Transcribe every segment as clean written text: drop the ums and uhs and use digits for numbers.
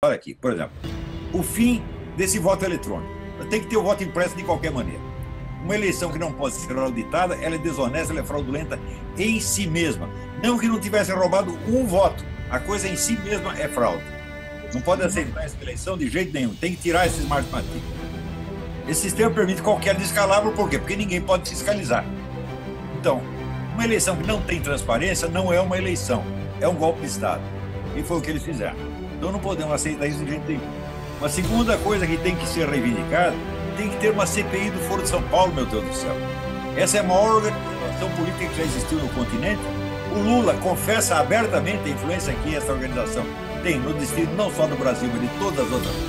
Olha aqui, por exemplo, o fim desse voto eletrônico. Tem que ter o voto impresso de qualquer maneira. Uma eleição que não pode ser auditada, ela é desonesta, ela é fraudulenta em si mesma. Não que não tivesse roubado um voto. A coisa em si mesma é fraude. Não pode aceitar essa eleição de jeito nenhum. Tem que tirar esse smart matic. Esse sistema permite qualquer descalabro, por quê? Porque ninguém pode fiscalizar. Então, uma eleição que não tem transparência não é uma eleição, é um golpe de Estado. E foi o que eles fizeram. Então não podemos aceitar isso de jeito nenhum. Uma segunda coisa que tem que ser reivindicada, tem que ter uma CPI do Foro de São Paulo, meu Deus do céu. Essa é a maior organização política que já existiu no continente. O Lula confessa abertamente a influência que essa organização tem no destino não só do Brasil, mas de todas as outras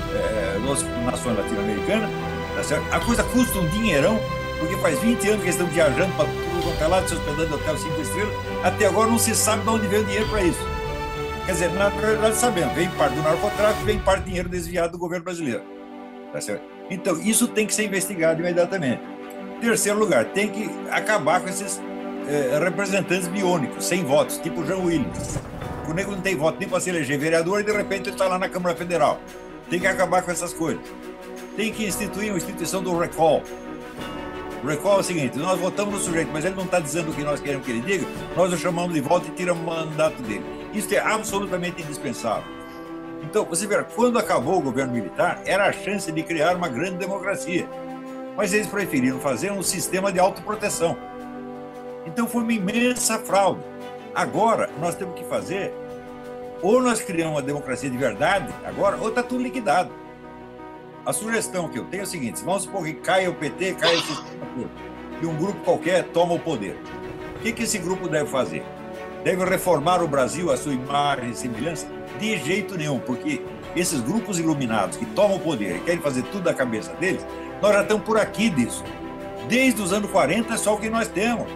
nações latino-americanas. Tá certo? A coisa custa um dinheirão, porque faz 20 anos que eles estão viajando para tudo quanto é lado, se hospedando em hotel 5 estrelas. Até agora não se sabe de onde vem o dinheiro para isso. Quer dizer, na verdade sabemos, vem parte do narcotráfico, vem parte do dinheiro desviado do governo brasileiro. Tá certo? Então, isso tem que ser investigado imediatamente. Terceiro lugar, tem que acabar com esses representantes biônicos, sem votos, tipo o Jean Willis. O nego não tem voto nem para se eleger vereador e de repente ele está lá na Câmara Federal. Tem que acabar com essas coisas. Tem que instituir uma instituição do recall. O recall é o seguinte, nós votamos no sujeito, mas ele não está dizendo o que nós queremos que ele diga, nós o chamamos de volta e tiramos o mandato dele. Isso é absolutamente indispensável. Então, você vê, quando acabou o governo militar, era a chance de criar uma grande democracia. Mas eles preferiram fazer um sistema de autoproteção. Então, foi uma imensa fraude. Agora, nós temos que fazer, ou nós criamos uma democracia de verdade, agora, ou está tudo liquidado. A sugestão que eu tenho é a seguinte, vamos supor que caia o PT, caia o sistema todo, e um grupo qualquer toma o poder. O que esse grupo deve fazer? Deve reformar o Brasil, a sua imagem e semelhança? De jeito nenhum, porque esses grupos iluminados que tomam o poder e querem fazer tudo da cabeça deles, nós já estamos por aqui disso. Desde os anos 40 é só o que nós temos.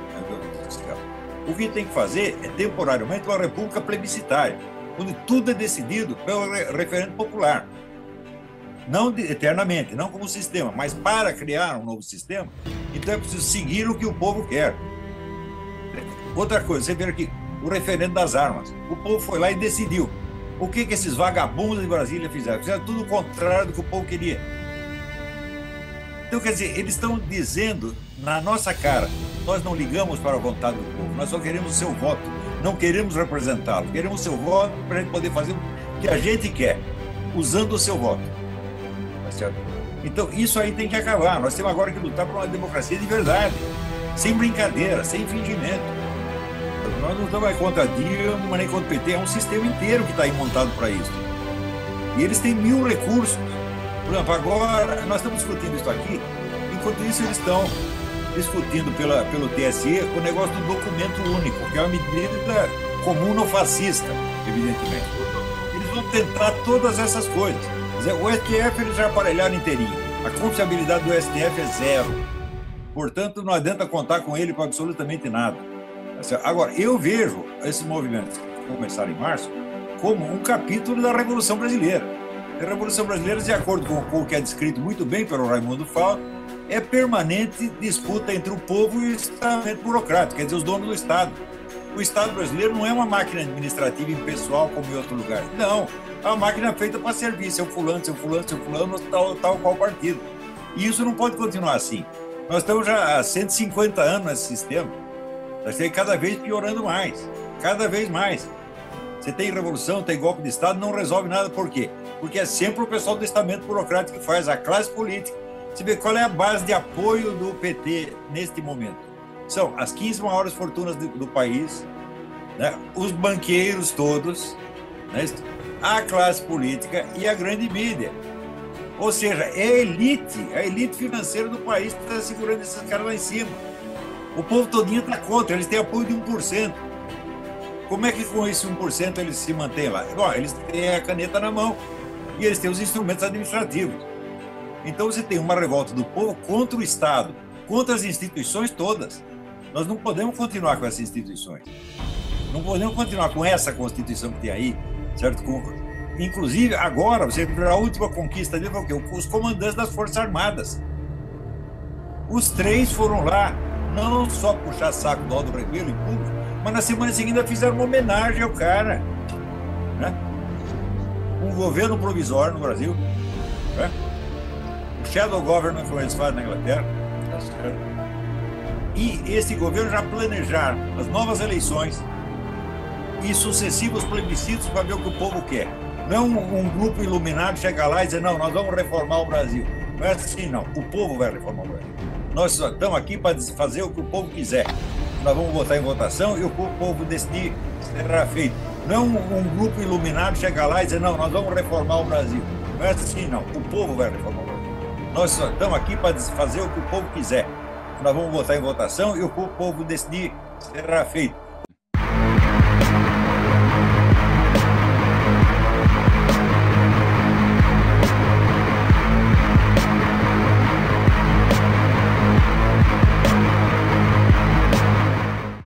O que tem que fazer é, temporariamente, uma república plebiscitária, onde tudo é decidido pelo referendo popular. Não eternamente, não como sistema, mas para criar um novo sistema, então é preciso seguir o que o povo quer. Outra coisa, você vê aqui, o referendo das armas. O povo foi lá e decidiu. O que esses vagabundos de Brasília fizeram? Fizeram tudo o contrário do que o povo queria. Então, quer dizer, eles estão dizendo na nossa cara, nós não ligamos para a vontade do povo, nós só queremos o seu voto, não queremos representá-lo, queremos o seu voto para a gente poder fazer o que a gente quer, usando o seu voto. Tá certo? Então, isso aí tem que acabar. Nós temos agora que lutar por uma democracia de verdade, sem brincadeira, sem fingimento. Nós não estamos contra a Dilma, nem contra o PT, é um sistema inteiro que está aí montado para isso. E eles têm 1000 recursos. Por exemplo, agora nós estamos discutindo isso aqui, enquanto isso eles estão discutindo pelo TSE o negócio do documento único, que é uma medida comunofascista, evidentemente. Eles vão tentar todas essas coisas. Quer dizer, o STF eles já aparelharam inteirinho. A confiabilidade do STF é zero. Portanto, não adianta contar com ele para absolutamente nada. Agora, eu vejo esses movimentos que começaram em março como um capítulo da Revolução Brasileira. A Revolução Brasileira, de acordo com o que é descrito muito bem pelo Raimundo Fauro, é permanente disputa entre o povo e o estamento burocrático, quer dizer, os donos do Estado. O Estado brasileiro não é uma máquina administrativa impessoal como em outro lugar. Não, é uma máquina feita para servir seu fulano, tal qual partido. E isso não pode continuar assim. Nós estamos já há 150 anos nesse sistema. Nós estamos cada vez piorando mais, cada vez mais. Você tem revolução, tem golpe de Estado, não resolve nada. Por quê? Porque é sempre o pessoal do estamento burocrático que faz, a classe política. Você vê qual é a base de apoio do PT neste momento. São as 15 maiores fortunas do país, né? Os banqueiros todos, né? A classe política e a grande mídia. Ou seja, é a elite financeira do país que está segurando esses caras lá em cima. O povo todinho está contra, eles têm apoio de 1%. Como é que com esse 1% eles se mantêm lá? Bom, eles têm a caneta na mão e eles têm os instrumentos administrativos. Então você tem uma revolta do povo contra o Estado, contra as instituições todas. Nós não podemos continuar com essas instituições. Não podemos continuar com essa Constituição que tem aí, certo? Inclusive, agora, você vê a última conquista dele foi o quê? Os comandantes das Forças Armadas. Os 3 foram lá, não só puxar saco do Aldo Rebelo em público, mas na semana seguinte fizeram uma homenagem ao cara, né? um governo provisório no Brasil, né? O shadow government, como eles fazem na Inglaterra, tá certo? E esse governo já planejar as novas eleições e sucessivos plebiscitos para ver o que o povo quer. Não um grupo iluminado chegar lá e dizer, não, nós vamos reformar o Brasil. Não é assim, não. O povo vai reformar o Brasil. Nós só estamos aqui para fazer o que o povo quiser. Nós vamos botar em votação e o povo decidir será feito. Não um grupo iluminado chegar lá e dizer, não, nós vamos reformar o Brasil. Não é assim, não. O povo vai reformar o Brasil. Nós só estamos aqui para fazer o que o povo quiser. Nós vamos botar em votação e o povo decidir será feito.